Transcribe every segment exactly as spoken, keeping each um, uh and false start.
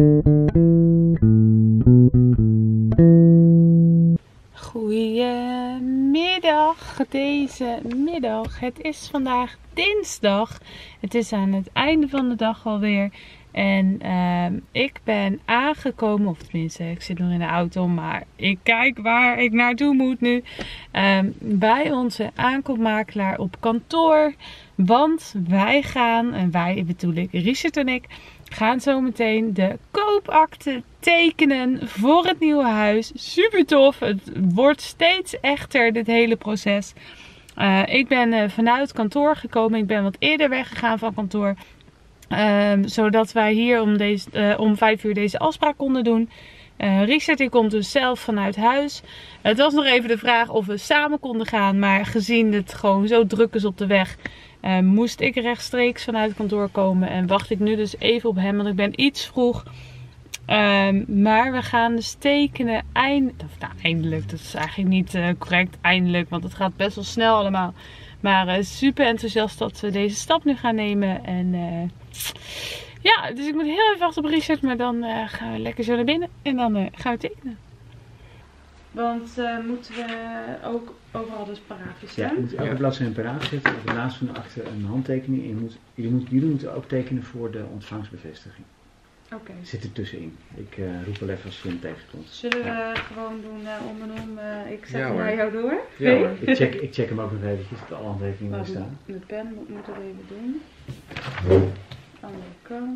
Goedemiddag, deze middag. Het is vandaag dinsdag. Het is aan het einde van de dag alweer. En uh, ik ben aangekomen, of tenminste ik zit nog in de auto, maar ik kijk waar ik naartoe moet nu. Uh, bij onze aankoopmakelaar op kantoor. Want wij gaan, en wij bedoel ik, Richard en ik, gaan zo meteen de koopakte tekenen voor het nieuwe huis. Super tof. Het wordt steeds echter, dit hele proces. Uh, ik ben uh, vanuit kantoor gekomen. Ik ben wat eerder weggegaan van kantoor. Um, zodat wij hier om, deze, uh, om vijf uur deze afspraak konden doen. Uh, Richard die komt dus zelf vanuit huis. Het was nog even de vraag of we samen konden gaan. Maar gezien het gewoon zo druk is op de weg, uh, moest ik rechtstreeks vanuit kantoor komen. En wacht ik nu dus even op hem, want ik ben iets vroeg. Um, maar we gaan dus tekenen eind... nou, eindelijk. Dat is eigenlijk niet uh, correct eindelijk, want het gaat best wel snel allemaal. Maar uh, super enthousiast dat we deze stap nu gaan nemen. En uh, ja, dus ik moet heel even wachten op Richard. Maar dan uh, gaan we lekker zo naar binnen. En dan uh, gaan we tekenen. Want uh, moeten we ook overal dus paraatjes zetten? Ja, je moet elke bladzijde een paraat zetten. Op de laatste van de akte een handtekening. En je moet, jullie, moet, jullie moeten ook tekenen voor de ontvangstbevestiging. Oké. Okay. Zit er tussenin. Ik uh, roep wel even als je hem tegenkomt. Zullen we ja. gewoon doen uh, om en om? Uh, ik zet ja, hem naar jou door. Ja, hoor. ik, check, ik check hem ook nog eventjes dat alle handtekeningen er staan. De pen moet, moet dat even doen. Andere kant.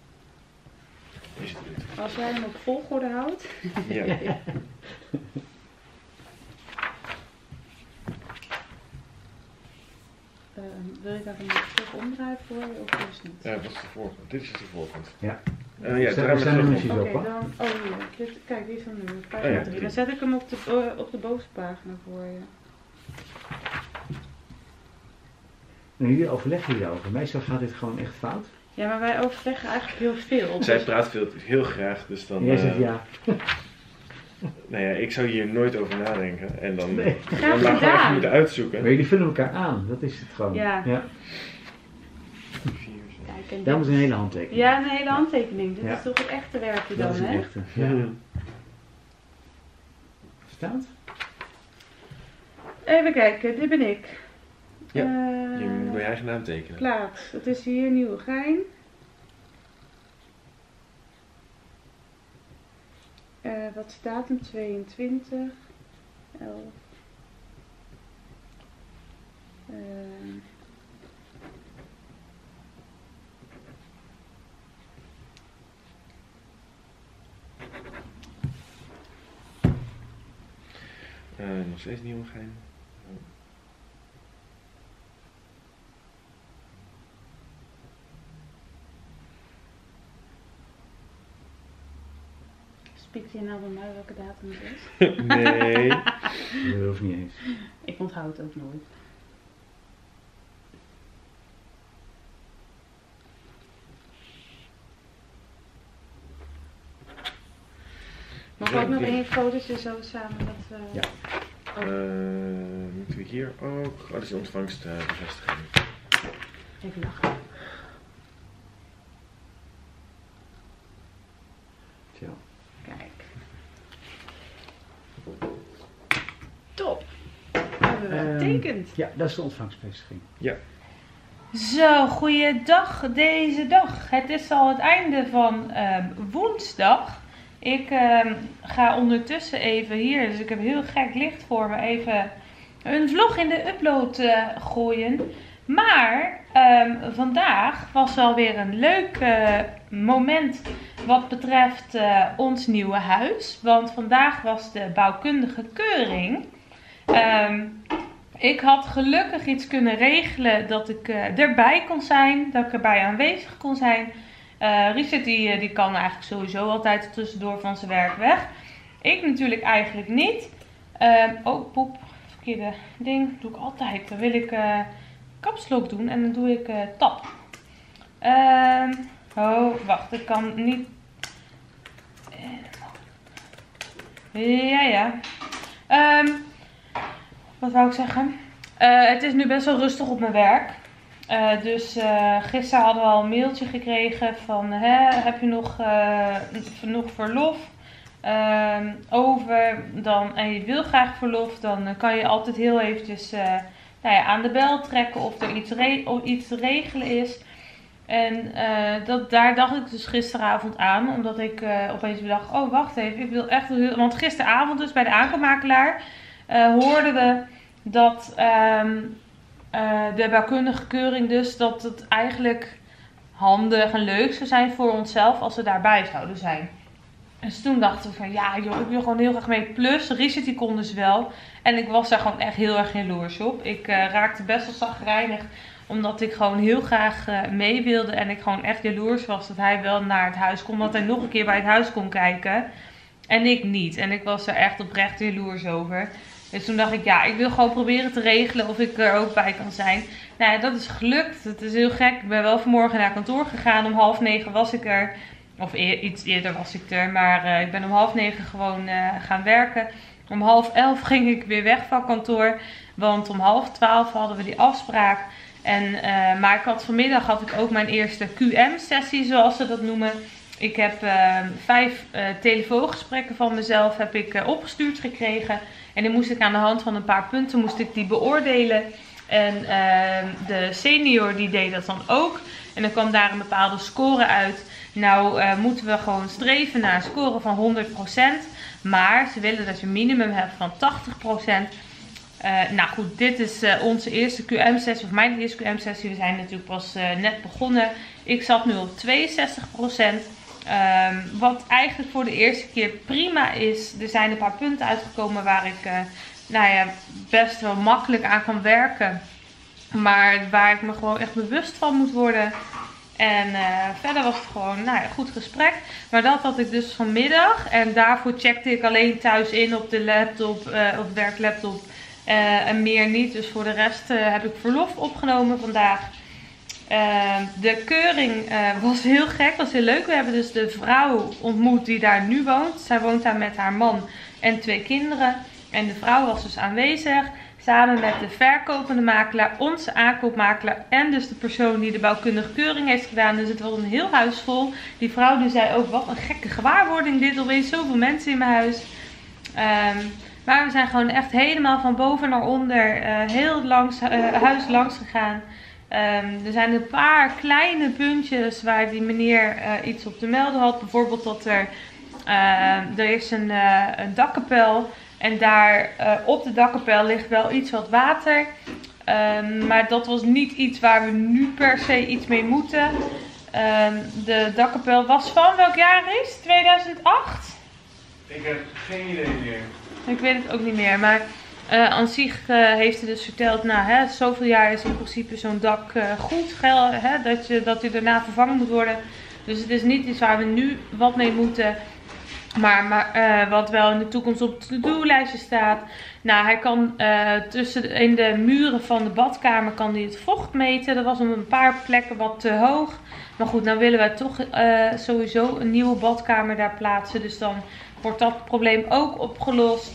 Als jij hem op volgorde houdt. Ja. Uh, wil je dat hem terug omdraaien voor je of is niet? Ja, dat is de voorkant. Dit is de voorkant. Ja. Uh, ja, daar zijn de muziek op. Oké, dan. Oh hier. Dit, kijk, die is van nummer pagina drie. Dan zet ik hem op de, uh, op de bovenste pagina voor je. Nou, jullie overleggen hierover. Meestal gaat dit gewoon echt fout. Ja, maar wij overleggen eigenlijk heel veel. Zij dus... praat veel, heel graag, dus dan... Jij zegt uh, ja. Nou ja, ik zou hier nooit over nadenken. En dan, nee. dan maar gewoon even moeten uitzoeken. Maar jullie vullen elkaar aan, dat is het gewoon. Ja. ja. Kijk, daar moet een hele handtekening. Ja, een hele handtekening. Dit ja. is toch het echte werkje dan, hè? Dat is het echte, ja. ja. Staat? Even kijken, dit ben ik. Ja, uh, je moet je eigen naam tekenen. Plaats, het is hier Nieuwegein. Uh, wat staat hem? tweeëntwintig. elf. Uh, uh, nog steeds Nieuwegein. Spiekt je nou bij mij welke datum het is? Nee. Dat hoeft niet eens. Ik onthoud het ook nooit. Mag ik ook nog één fotootje zo samen dat we... Ja. Oh. Uh, moeten we hier ook... Oh, dat is de ontvangstbevestiging. Even lachen. Tja. Kijk. Top. Hebben we getekend. Uh, ja, dat is de ontvangstbevestiging. Ja. Zo, goeiedag deze dag. Het is al het einde van uh, woensdag. Ik uh, ga ondertussen even hier, dus ik heb heel gek licht voor me, even een vlog in de upload uh, gooien. Maar um, vandaag was wel weer een leuk uh, moment wat betreft uh, ons nieuwe huis. Want vandaag was de bouwkundige keuring. Um, ik had gelukkig iets kunnen regelen dat ik uh, erbij kon zijn, dat ik erbij aanwezig kon zijn. Uh, Richard die, die kan eigenlijk sowieso altijd tussendoor van zijn werk weg. Ik natuurlijk eigenlijk niet. Uh, oh, poep. Verkeerde ding. Doe ik altijd. Dan wil ik uh, kapslok doen en dan doe ik uh, tap. Uh, oh, wacht. Ik kan niet... Ja, ja. Um, wat wou ik zeggen? Uh, het is nu best wel rustig op mijn werk. Uh, dus uh, gisteren hadden we al een mailtje gekregen van, hè, heb je nog, uh, nog verlof uh, over dan, en je wil graag verlof, dan uh, kan je altijd heel eventjes uh, nou ja, aan de bel trekken of er iets, re of iets te regelen is. En uh, dat, daar dacht ik dus gisteravond aan, omdat ik uh, opeens bedacht, oh wacht even, ik wil echt heel... Want gisteravond dus bij de aankoopmakelaar uh, hoorden we dat um, uh, de bouwkundige keuring dus, dat het eigenlijk handig en leuk zou zijn voor onszelf als we daarbij zouden zijn. Dus toen dachten we van, ja joh, ik wil gewoon heel graag mee. Plus, Richard die kon dus wel. En ik was daar gewoon echt heel erg jaloers op. Ik uh, raakte best wel chagrijnig, omdat ik gewoon heel graag uh, mee wilde. En ik gewoon echt jaloers was dat hij wel naar het huis kon. Dat hij nog een keer bij het huis kon kijken. En ik niet. En ik was er echt oprecht jaloers over. Dus toen dacht ik, ja, ik wil gewoon proberen te regelen of ik er ook bij kan zijn. Nou ja, dat is gelukt. Het is heel gek. Ik ben wel vanmorgen naar kantoor gegaan. Om half negen was ik er. Of eer, iets eerder was ik er. Maar uh, ik ben om half negen gewoon uh, gaan werken. Om half elf ging ik weer weg van kantoor. Want om half twaalf hadden we die afspraak. En, uh, maar ik had, vanmiddag had ik ook mijn eerste Q M-sessie, zoals ze dat noemen. Ik heb uh, vijf uh, telefoongesprekken van mezelf heb ik, uh, opgestuurd gekregen. En die moest ik aan de hand van een paar punten moest ik die beoordelen. En uh, de senior die deed dat dan ook. En dan kwam daar een bepaalde score uit. Nou uh, moeten we gewoon streven naar een score van honderd procent. Maar ze willen dat je een minimum hebt van tachtig procent. Uh, nou goed, dit is uh, onze eerste Q M-sessie, of mijn eerste Q M-sessie. We zijn natuurlijk pas uh, net begonnen. Ik zat nu op tweeënzestig procent. Um, wat eigenlijk voor de eerste keer prima is. Er zijn een paar punten uitgekomen waar ik uh, nou ja, best wel makkelijk aan kan werken. Maar waar ik me gewoon echt bewust van moet worden. En uh, verder was het gewoon nou ja, een goed gesprek. Maar dat had ik dus vanmiddag. En daarvoor checkte ik alleen thuis in op de laptop, uh, op werklaptop. Uh, en meer niet. Dus voor de rest uh, heb ik verlof opgenomen vandaag. Uh, de keuring uh, was heel gek, was heel leuk. We hebben dus de vrouw ontmoet die daar nu woont. Zij woont daar met haar man en twee kinderen. En de vrouw was dus aanwezig. Samen met de verkopende makelaar, onze aankoopmakelaar en dus de persoon die de bouwkundige keuring heeft gedaan. Dus het was een heel huis vol. Die vrouw die zei ook, wat een gekke gewaarwording dit. Opeens zoveel mensen in mijn huis. Um, maar we zijn gewoon echt helemaal van boven naar onder uh, heel langs, uh, huis langs gegaan. Um, er zijn een paar kleine puntjes waar die meneer uh, iets op te melden had. Bijvoorbeeld dat er, uh, er is een, uh, een dakkapel. En daar uh, op de dakkapel ligt wel iets wat water. Um, maar dat was niet iets waar we nu per se iets mee moeten. Um, de dakkapel was van welk jaar is? tweeduizend acht? Ik heb geen idee meer. Ik weet het ook niet meer. Maar uh, aan zich uh, heeft hij dus verteld, nou hè, zoveel jaar is in principe zo'n dak uh, goed. Gel, hè, dat, je, dat hij daarna vervangen moet worden. Dus het is niet iets waar we nu wat mee moeten. Maar, maar uh, wat wel in de toekomst op het to-do-lijstje staat. Nou, hij kan uh, tussen in de muren van de badkamer kan hij het vocht meten. Dat was op een paar plekken wat te hoog. Maar goed, nou willen wij toch uh, sowieso een nieuwe badkamer daar plaatsen. Dus dan wordt dat probleem ook opgelost.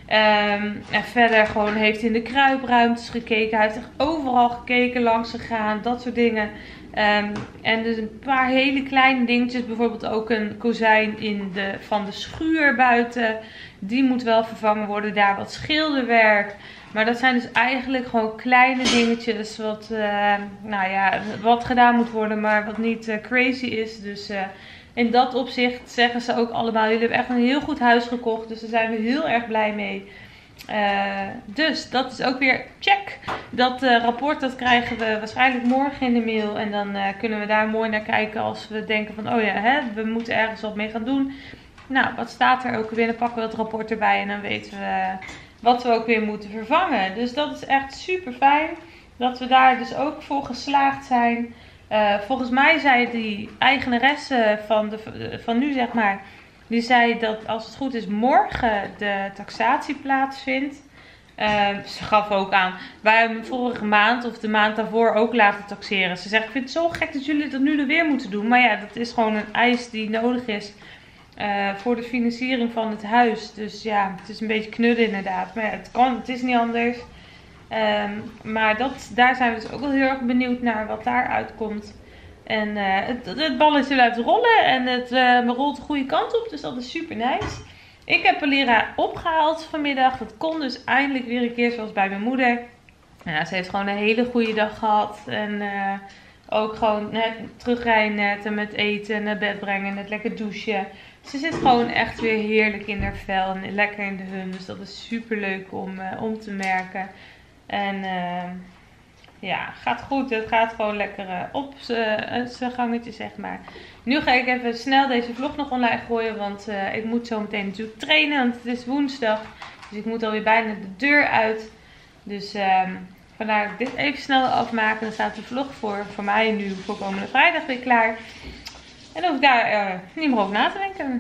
Um, en verder gewoon heeft hij in de kruipruimtes gekeken. Hij heeft echt overal gekeken, langs gegaan, dat soort dingen. Um, en dus een paar hele kleine dingetjes. Bijvoorbeeld ook een kozijn in de, van de schuur buiten. Die moet wel vervangen worden. Daar wat schilderwerk. Maar dat zijn dus eigenlijk gewoon kleine dingetjes. Wat, uh, nou ja, wat gedaan moet worden. Maar wat niet uh, crazy is. Dus uh, in dat opzicht zeggen ze ook allemaal. Jullie hebben echt een heel goed huis gekocht. Dus daar zijn we heel erg blij mee. Uh, dus dat is ook weer check. Dat uh, rapport dat krijgen we waarschijnlijk morgen in de mail. En dan uh, kunnen we daar mooi naar kijken als we denken van oh ja, hè, we moeten ergens wat mee gaan doen. Nou, wat staat er ook weer? Dan pakken we het rapport erbij en dan weten we uh, wat we ook weer moeten vervangen. Dus dat is echt super fijn dat we daar dus ook voor geslaagd zijn. Uh, volgens mij zei die eigenaresse van, de, van nu zeg maar. Die zei dat als het goed is morgen de taxatie plaatsvindt. Uh, ze gaf ook aan. Wij hebben vorige maand of de maand daarvoor ook laten taxeren. Ze zegt ik vind het zo gek dat jullie dat nu er weer moeten doen. Maar ja, dat is gewoon een eis die nodig is uh, voor de financiering van het huis. Dus ja, het is een beetje knudden inderdaad. Maar ja, het kan, het is niet anders. Um, maar dat, daar zijn we dus ook wel heel erg benieuwd naar wat daaruit komt. En uh, het, het balletje blijft rollen en het uh, rolt de goede kant op. Dus dat is super nice. Ik heb Alira opgehaald vanmiddag. Dat kon dus eindelijk weer een keer zoals bij mijn moeder. Ja, ze heeft gewoon een hele goede dag gehad. En uh, ook gewoon net terugrijden net en met eten, naar bed brengen, net lekker douchen. Ze zit gewoon echt weer heerlijk in haar vel en lekker in de hum. Dus dat is super leuk om, uh, om te merken. En uh, ja, gaat goed. Het gaat gewoon lekker uh, op zijn gangetje, zeg maar. Nu ga ik even snel deze vlog nog online gooien. Want uh, ik moet zo meteen natuurlijk trainen. Want het is woensdag. Dus ik moet alweer bijna de deur uit. Dus uh, vandaar dat ik dit even snel afmaken. Dan staat de vlog voor, voor mij nu voor komende vrijdag weer klaar. En dan hoef ik daar uh, niet meer over na te denken.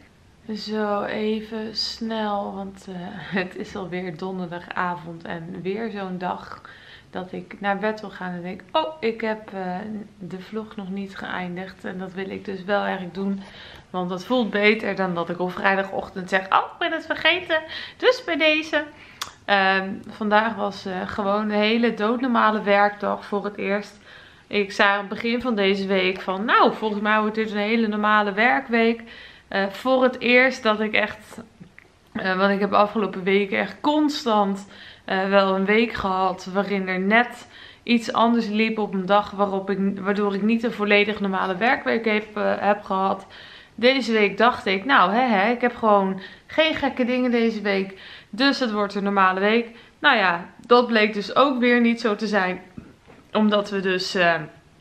Zo, even snel, want uh, het is alweer donderdagavond en weer zo'n dag dat ik naar bed wil gaan en denk, oh, ik heb uh, de vlog nog niet geëindigd. En dat wil ik dus wel erg doen, want dat voelt beter dan dat ik op vrijdagochtend zeg, oh, ik ben het vergeten. Dus bij deze. Uh, vandaag was uh, gewoon een hele doodnormale werkdag voor het eerst. Ik zei aan het begin van deze week van, nou, volgens mij wordt dit een hele normale werkweek. Uh, voor het eerst dat ik echt, uh, want ik heb afgelopen weken echt constant uh, wel een week gehad waarin er net iets anders liep op een dag waarop ik, waardoor ik niet een volledig normale werkweek heb, uh, heb gehad. Deze week dacht ik, nou hè, hè, ik heb gewoon geen gekke dingen deze week, dus het wordt een normale week. Nou ja, dat bleek dus ook weer niet zo te zijn, omdat we dus Uh,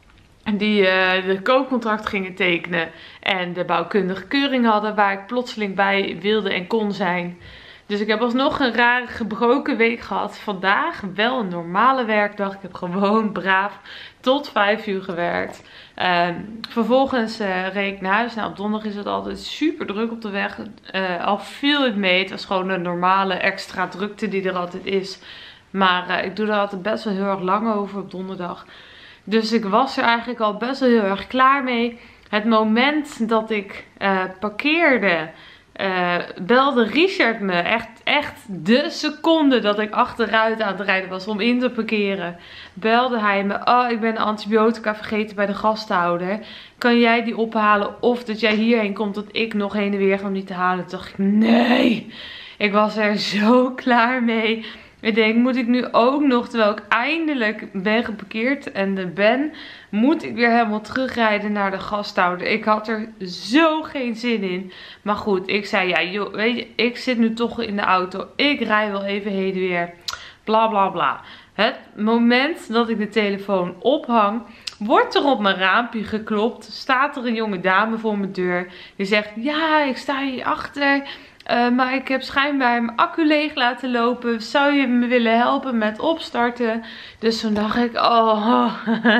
die uh, de koopcontract gingen tekenen en de bouwkundige keuring hadden waar ik plotseling bij wilde en kon zijn. Dus ik heb alsnog een rare gebroken week gehad. Vandaag wel een normale werkdag. Ik heb gewoon braaf tot vijf uur gewerkt. Uh, vervolgens uh, reed ik naar huis. Nou, op donderdag is het altijd super druk op de weg. Uh, al viel het mee. Het was gewoon een normale extra drukte die er altijd is. Maar uh, ik doe er altijd best wel heel erg lang over op donderdag. Dus ik was er eigenlijk al best wel heel erg klaar mee. Het moment dat ik uh, parkeerde, uh, belde Richard me. Echt, echt de seconde dat ik achteruit aan het rijden was om in te parkeren. Belde hij me, oh, ik ben de antibiotica vergeten bij de gasthouder. Kan jij die ophalen of dat jij hierheen komt dat ik nog heen en weer ga om die te halen? Toen dacht ik, nee. Ik was er zo klaar mee. Ik denk, moet ik nu ook nog, terwijl ik eindelijk ben geparkeerd en er ben, moet ik weer helemaal terugrijden naar de gasthouder. Ik had er zo geen zin in. Maar goed, ik zei, ja joh, weet je, ik zit nu toch in de auto. Ik rij wel even heen en weer. Bla bla bla. Het moment dat ik de telefoon ophang, wordt er op mijn raampje geklopt. Staat er een jonge dame voor mijn deur. Die zegt, ja, ik sta hier achter. Uh, maar ik heb schijnbaar mijn accu leeg laten lopen. Zou je me willen helpen met opstarten? Dus toen dacht ik, oh,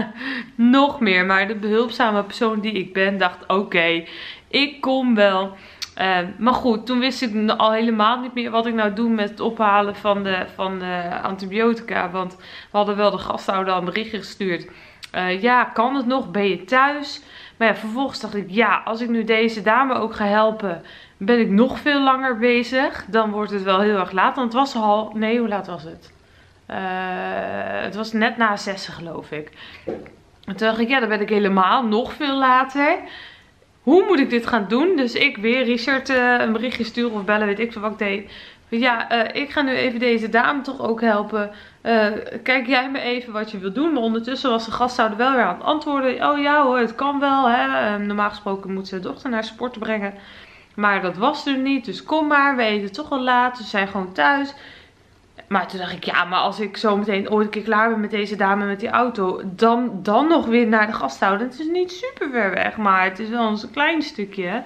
nog meer. Maar de behulpzame persoon die ik ben, dacht, oké, okay, ik kom wel. Uh, maar goed, toen wist ik al helemaal niet meer wat ik nou doe met het ophalen van de, van de antibiotica. Want we hadden wel de gasthouder al een berichtje gestuurd. Uh, ja, kan het nog? Ben je thuis? Maar ja, vervolgens dacht ik, ja, als ik nu deze dame ook ga helpen, ben ik nog veel langer bezig. Dan wordt het wel heel erg laat. Want het was al, nee, hoe laat was het? Uh, het was net na zessen, geloof ik. En toen dacht ik, ja, dan ben ik helemaal nog veel later. Hoe moet ik dit gaan doen? Dus ik weer Richard uh, een berichtje sturen of bellen, weet ik veel wat ik deed. Ja, uh, ik ga nu even deze dame toch ook helpen. Uh, kijk jij me even wat je wilt doen. Maar ondertussen was de gasthouder wel weer aan het antwoorden. Oh ja hoor, het kan wel. Hè? Uh, normaal gesproken moet ze de dochter naar sport brengen. Maar dat was er niet. Dus kom maar, we eten toch al laat. We zijn gewoon thuis. Maar toen dacht ik, ja, maar als ik zo meteen ooit een keer klaar ben met deze dame met die auto. Dan, dan nog weer naar de gasthouder. Het is niet super ver weg, maar het is wel een klein stukje.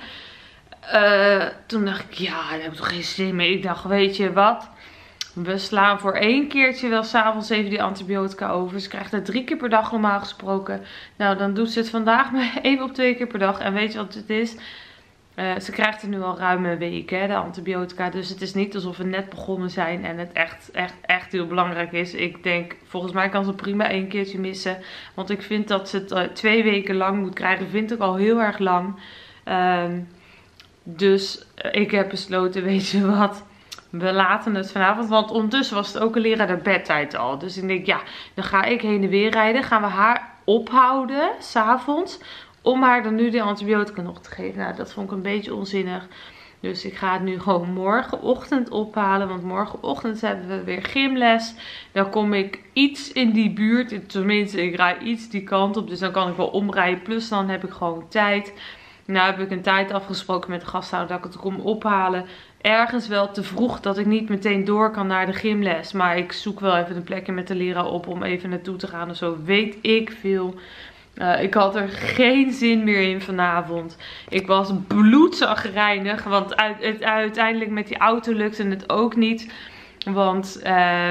Uh, toen dacht ik, ja, daar heb ik toch geen zin mee. Ik dacht, weet je wat? We slaan voor één keertje wel s'avonds even die antibiotica over. Ze krijgt het drie keer per dag normaal gesproken. Nou, dan doet ze het vandaag maar even op twee keer per dag. En weet je wat het is? Uh, ze krijgt er nu al ruim een week, hè, de antibiotica. Dus het is niet alsof we net begonnen zijn en het echt, echt, echt heel belangrijk is. Ik denk, volgens mij kan ze prima één keertje missen. Want ik vind dat ze het uh, twee weken lang moet krijgen, vind ik al heel erg lang. Uh, dus uh, ik heb besloten, weet je wat, we laten het vanavond. Want ondertussen was het ook een leraar de bedtijd al. Dus ik denk, ja, dan ga ik heen en weer rijden. Gaan we haar ophouden, 's avonds, om haar dan nu de antibiotica nog te geven. Nou, dat vond ik een beetje onzinnig. Dus ik ga het nu gewoon morgenochtend ophalen. Want morgenochtend hebben we weer gymles. Dan kom ik iets in die buurt. Tenminste, ik rij iets die kant op. Dus dan kan ik wel omrijden. Plus dan heb ik gewoon tijd. Nou heb ik een tijd afgesproken met de gasthouder dat ik het kom ophalen. Ergens wel te vroeg dat ik niet meteen door kan naar de gymles. Maar ik zoek wel even een plekje met de leraar op om even naartoe te gaan. Dus zo weet ik veel. Uh, ik had er geen zin meer in vanavond. Ik was bloedzagrijnig. Want uit, het, uiteindelijk met die auto lukte het ook niet. Want uh,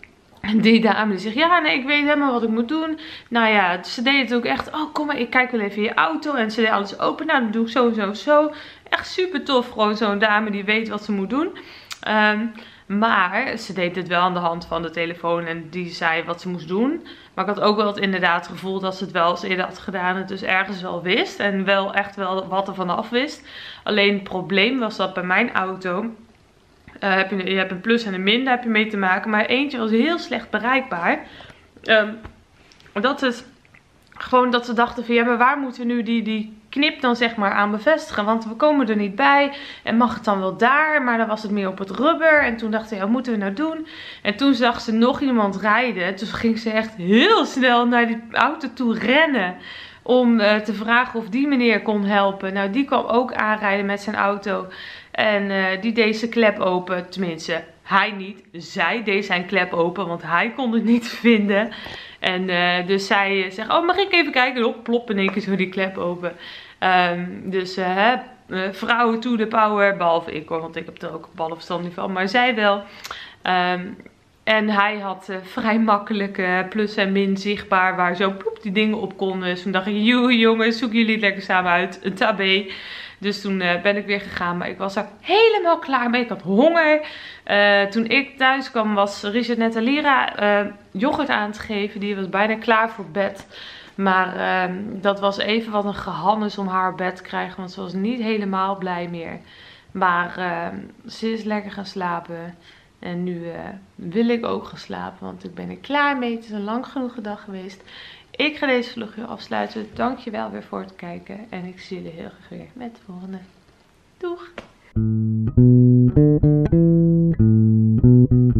die dame die zegt, ja nee, ik weet helemaal wat ik moet doen. Nou ja, ze deed het ook echt. Oh kom maar, ik kijk wel even in je auto. En ze deed alles open. Nou, dan doe ik zo, zo, zo. Echt super tof. Gewoon zo'n dame die weet wat ze moet doen. Um, Maar ze deed het wel aan de hand van de telefoon en die zei wat ze moest doen. Maar ik had ook wel het inderdaad het gevoel dat ze het wel eens eerder had gedaan. Het dus ergens wel wist en wel echt wel wat er vanaf wist. Alleen het probleem was dat bij mijn auto, uh, heb je, je hebt een plus en een min, daar heb je mee te maken. Maar eentje was heel slecht bereikbaar. Um, dat is gewoon dat ze dachten van ja, maar waar moeten we nu die, die knip dan zeg maar aan bevestigen? Want we komen er niet bij. En mag het dan wel daar? Maar dan was het meer op het rubber. En toen dacht ze, ja, wat moeten we nou doen? En toen zag ze nog iemand rijden. Dus ging ze echt heel snel naar die auto toe rennen. Om uh, te vragen of die meneer kon helpen. Nou, die kwam ook aanrijden met zijn auto. En uh, die deed zijn klep open. Tenminste, hij niet. Zij deed zijn klep open. Want hij kon het niet vinden. En uh, dus zij uh, zegt, oh mag ik even kijken? Hop, plop in één keer zo die klep open. Um, dus uh, hè, uh, vrouwen to the power. Behalve ik hoor, want ik heb er ook ballenverstand niet van. Maar zij wel. Um, en hij had uh, vrij makkelijk uh, plus en min zichtbaar. Waar zo ploep die dingen op konden. Dus toen dacht ik, joe jongens, zoek jullie het lekker samen uit. Een tabé. Dus toen uh, ben ik weer gegaan. Maar ik was er helemaal klaar mee. Ik had honger. Uh, toen ik thuis kwam was Richard net en Lira uh, yoghurt aan het geven. Die was bijna klaar voor bed. Maar uh, dat was even wat een gehannes om haar op bed te krijgen. Want ze was niet helemaal blij meer. Maar uh, ze is lekker gaan slapen. En nu uh, wil ik ook gaan slapen. Want ik ben er klaar mee. Het is een lang genoeg dag geweest. Ik ga deze vlog hier afsluiten. Dankjewel weer voor het kijken. En ik zie jullie heel graag weer met de volgende. Doeg!